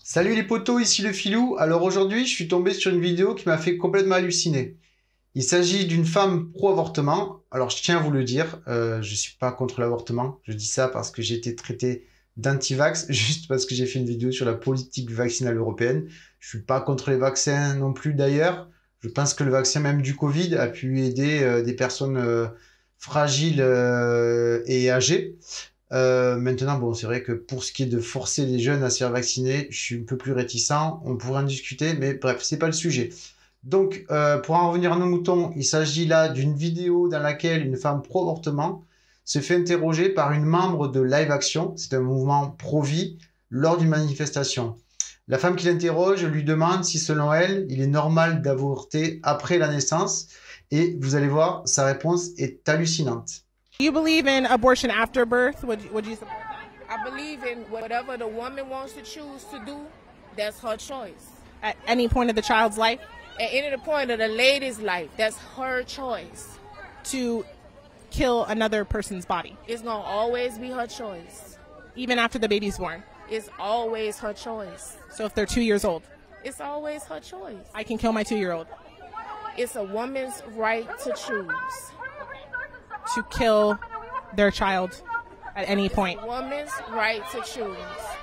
Salut les potos, ici le Filou. Alors aujourd'hui, je suis tombé sur une vidéo qui m'a fait complètement halluciner. Il s'agit d'une femme pro-avortement. Alors je tiens à vous le dire, je suis pas contre l'avortement. Je dis ça parce que j'ai été traité d'anti-vax, juste parce que j'ai fait une vidéo sur la politique vaccinale européenne. Je suis pas contre les vaccins non plus d'ailleurs. Je pense que le vaccin même du Covid a pu aider des personnes fragiles et âgées. Maintenant, bon, c'est vrai que pour ce qui est de forcer les jeunes à se faire vacciner, je suis un peu plus réticent. On pourrait en discuter, mais bref, c'est pas le sujet. Donc, pour en revenir à nos moutons, il s'agit là d'une vidéo dans laquelle une femme pro-avortement se fait interroger par une membre de Live Action, c'est un mouvement pro-vie, lors d'une manifestation. La femme qui l'interroge lui demande si, selon elle, il est normal d'avorter après la naissance, et vous allez voir, sa réponse est hallucinante. Do you believe in abortion after birth? Would you support that? I believe in whatever the woman wants to choose to do, that's her choice. At any point of the child's life? At any point of the lady's life, that's her choice. To kill another person's body? It's gonna always be her choice. Even after the baby's born? It's always her choice. So if they're 2 years old? It's always her choice. I can kill my 2-year-old? It's a woman's right to choose. To kill their child at any point? Woman's right to choose.